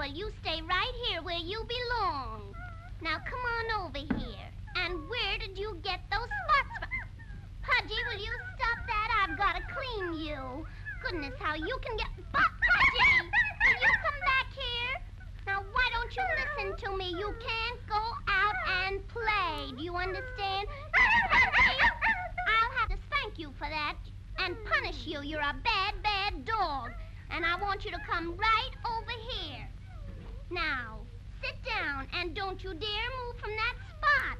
Well, you stay right here where you belong. Now, come on over here. And where did you get those spots from? Pudgy, will you stop that? I've got to clean you. Goodness, how you can get... Pudgy, will you come back here? Now, why don't you listen to me? You can't go out and play. Do you understand? Pudgy, I'll have to spank you for that and punish you. You're a bad, bad dog. And I want you to come right over here. Now, sit down and don't you dare move from that spot.